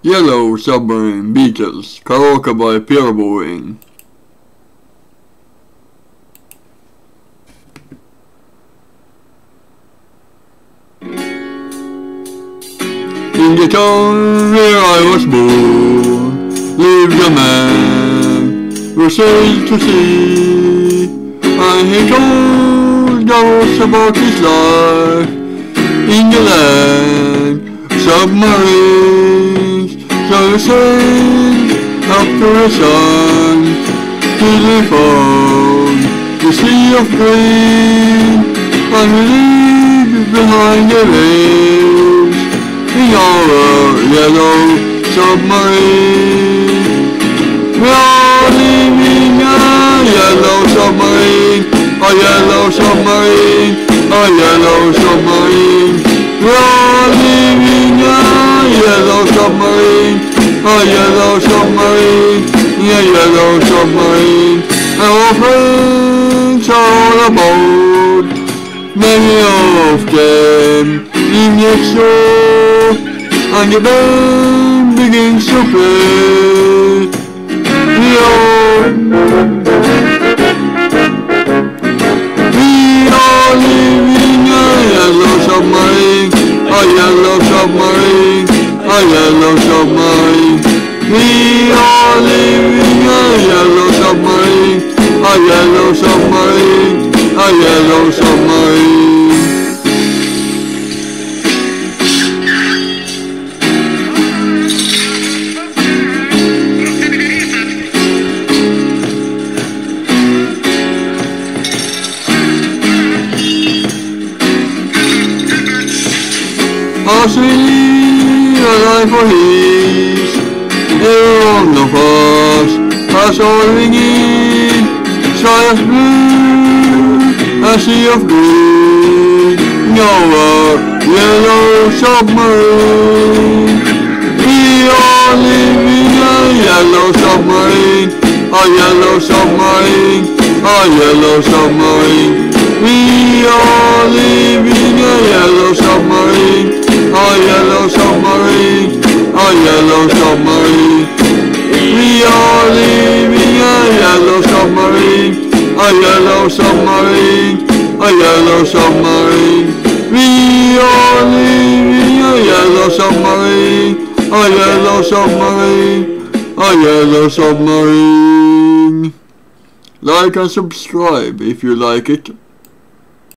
Yellow Submarine Beatles, karaoke by Pierre Bourne. In the town where I was born, lived a man who sailed to sea, and he told us about his life in the land submarines. So we sailed up to the sun, till we found the sea of green, and we lived behind the waves in our yellow submarine. We are living a yellow submarine, a yellow submarine, a yellow submarine. We are living a yellow submarine, a yellow submarine, a yellow submarine. Our friends are all about, many of them live next door, and the band begins to play. We are living a yellow submarine, a yellow submarine, a yellow submarine. We are living a yellow submarine, a yellow submarine, a yellow submarine. As we live a life for ease, every one of us has all we need. Sky of blue, a sea of green, our yellow submarine. We are living a yellow submarine, a yellow submarine, a yellow submarine. We are living a yellow submarine, a yellow submarine, a yellow submarine. We are living a yellow submarine, a yellow submarine, a yellow submarine. We are living a yellow submarine, a yellow submarine, a yellow submarine. Like and subscribe if you like it.